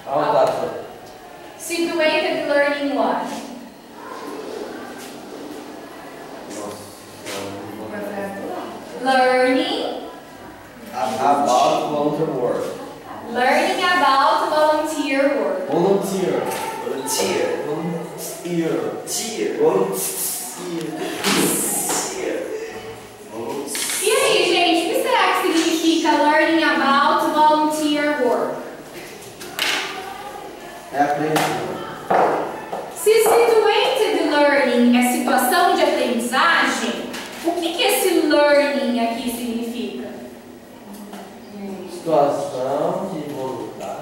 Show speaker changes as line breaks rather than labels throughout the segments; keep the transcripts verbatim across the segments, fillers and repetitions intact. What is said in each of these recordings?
Situated learning what? Learning
about volunteer work.
Learning about volunteer work.
Volunteer. Volunteer. Volunteer. Volunteer.
E aí, gente, o que será que significa learning about volunteer work?
É aprender.
Se situated learning é situação de aprendizagem, o que, que esse learning aqui significa?
Situação de voluntário.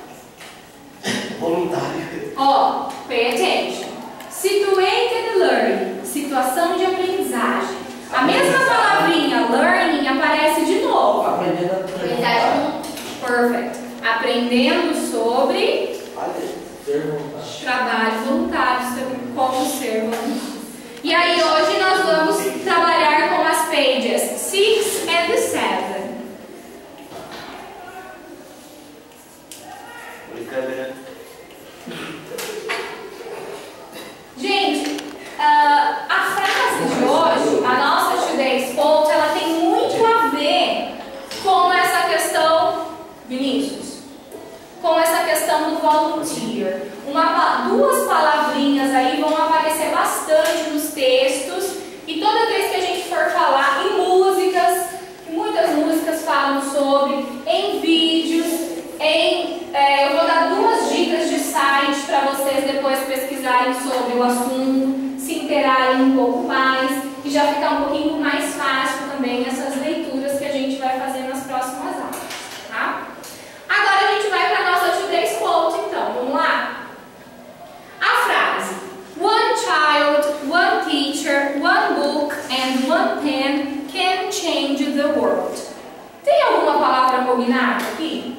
Voluntário.
Ó, oh, pay attention. Situated learning, situação de aprendizagem. A mesma palavrinha learning aparece de novo.
Aprendendo a
Aprendizagem. Perfect. Aprendendo sobre
ser voluntário.
Trabalho voluntário, como ser voluntário. E aí hoje nós vamos trabalhar com as pages six and seven.
Brincadeira.
Gente, uh, a frase de hoje, a nossa Today's Quote, ela tem muito a ver com essa questão, Vinícius, com essa questão do volunteer. Uma, duas palavrinhas aí vão aparecer bastante nos textos e toda vez que a gente for falar em músicas, muitas músicas falam sobre, em vídeos, em, é, eu vou dar duas dicas de site para vocês depois pesquisarem sobre o assunto, se interarem um pouco mais e já ficar um pouquinho mais fácil também essas leituras que a gente vai fazer nas próximas aulas, tá? Agora a gente vai para a nossa Today's Quote, então, vamos lá? A frase: One child, one teacher, one book and one pen can change the world. Tem alguma palavra combinada aqui?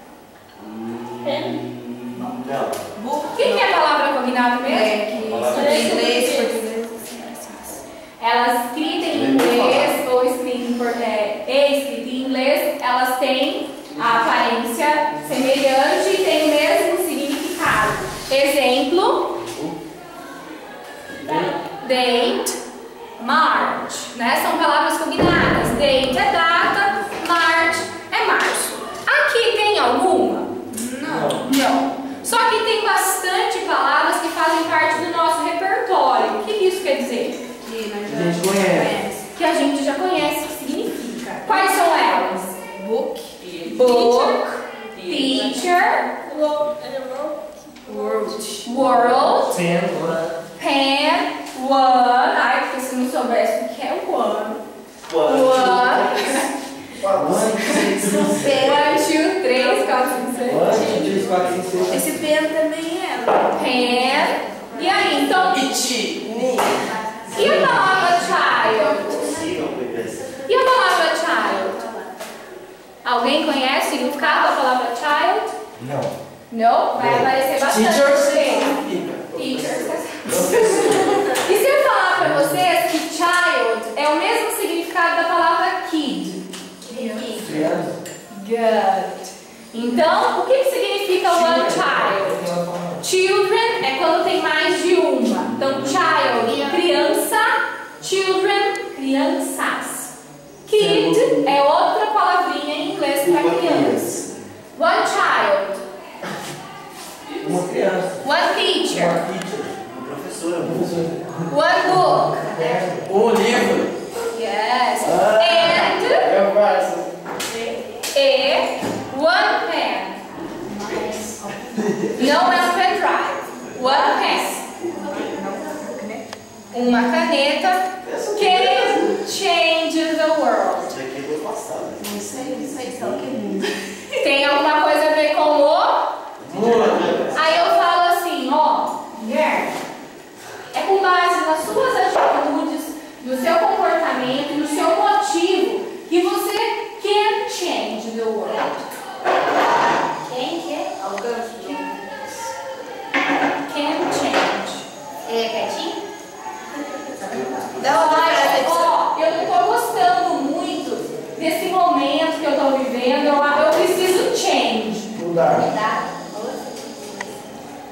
Pen?
Não.
O que, que é a palavra combinada mesmo?
É que inglês, português.
Elas escritas em inglês ou escritas em português, e escritas em inglês, elas têm a aparência semelhante e têm o mesmo significado. Exemplo: date, March, né? São palavras combinadas. Date é data, March é março. Aqui tem alguma?
Não.
Não. Só que tem bastante palavras que fazem parte do nosso repertório. O que isso quer dizer?
Que
A gente conhece.
Que a gente já conhece o que significa. Quais são elas?
Book,
Book, teacher,
world,
world,
Pen.
pen, one. Ai, porque se não soubesse o que é o one. One. One, two, três, quatro, cinco, seis.
um, dois, quatro, cinco, seis.
esse pen também é.
Pen. E aí, então. E a palavra child? E a palavra child? Alguém conhece o significado da palavra child?
Não.
Não? Vai aparecer bastante.
Teacher
significa. Teacher. E se eu falar para vocês que child é o mesmo significado da palavra kid?
Criança.
Good. Então, o que, que significa one child? Children é quando tem mais de uma. Então, child, criança. Children, crianças. Kid é outra palavrinha em inglês para criança. One child.
Uma criança.
One teacher.
Uma teacher. Uma professora. Uma professora.
One book.
Um livro.
Yes.
Ah,
And
eu faço.
e one pen. Não é um pendrive. One pen. Uma caneta. Can change the world.
Isso aqui é do passado.
Não sei, não sei, só que
Tem alguma coisa a ver com o?
Muito.
Aí eu falo assim, ó, mulher, é com base nas suas atitudes, no seu comportamento, no seu motivo, que você can change the world. Quem quer? Can change.
é quietinho?
Dá uma olhada. Ó, eu não tô gostando muito desse momento que eu tô vivendo. Eu, eu preciso change.
Mudar.
Dá.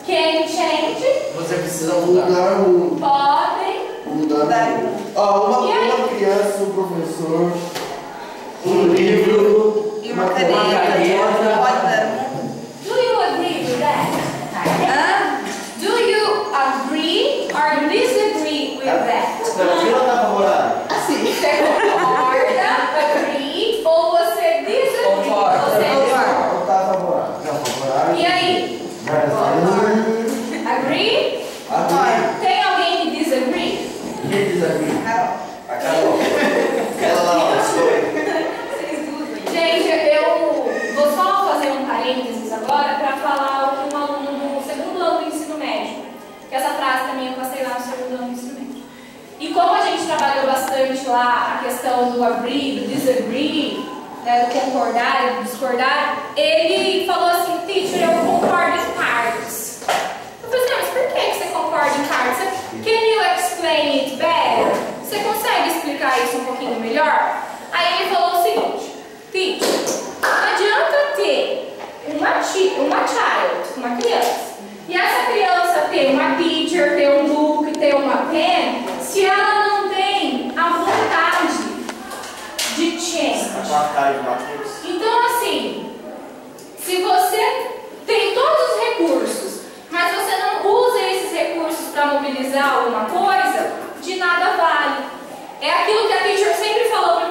Can change.
Você precisa mudar.
Mudar o mundo.
Podem.
Mudar o mundo. Ó, uma,
E aí?
uma criança, um professor, um livro,
E uma
uma
caneta.
caneta.
Pode dar um.
Do you agree with that? Huh? Do you agree or disagree with that?
Tranquilo ou tá favorável?
Você concorda, agree, ou você disagree?
Concordo.
Você discorda.
Não tá favorável. Não, favorável.
E aí?
Mas,
Agree?
Agree.
Tem alguém que disagree?
Quem desagree?
Carol.
A Carol. Ela lá,
Gente, eu vou só fazer um parênteses agora para falar o que um aluno do segundo ano do ensino médio, que essa frase também eu passei lá no segundo ano do ensino médio. E como a gente trabalhou bastante lá a questão do agree, do disagree, né, do concordar e do discordar, ele falou assim: teacher, eu concordo em partes. Eu falei assim: ah, mas por que você concorda em partes? Can you explain it better? Você consegue explicar isso um pouquinho melhor? Aí ele falou o seguinte: teacher, não adianta ter uma, chi uma child, uma criança, e essa criança ter uma teacher, ter um book, ter uma pen, se ela não tem a vontade de change.
a tua cara de Matheus.
Então, assim, se você tem todos os recursos, mas você não usa esses recursos para mobilizar alguma coisa, de nada vale. É aquilo que a teacher sempre falou para